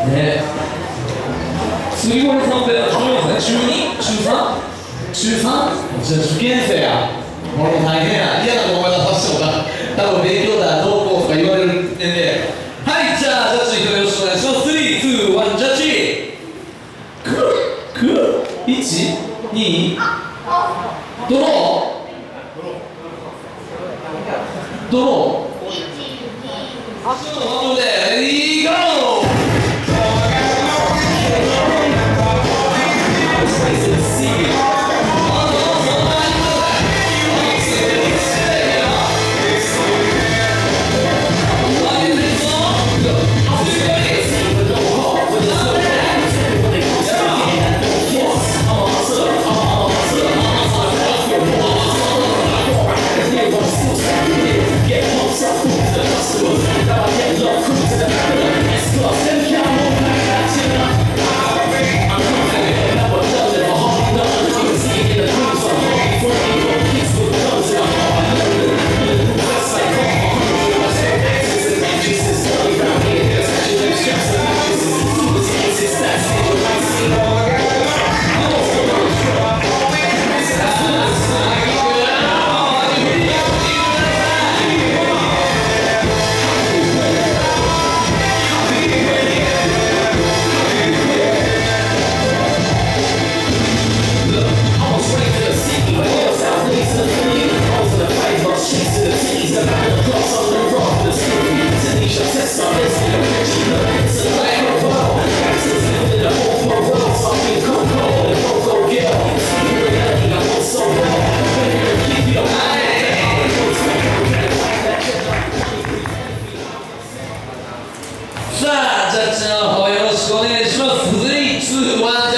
ね、杉森さんって14歳、中 2？ 中 3？ 中 3？ じゃあ受験生や。俺も大変や。嫌な子思い出させてもら多分勉強だどうこうとか言われるんで、はい、じゃあジャッジよろしくお願いします。3、2、1、ジャッジ。1、2、ドロー。ドロー。1、2、レディーゴー。さあ、ジャッジの方よろしくお願いします。3、2、1。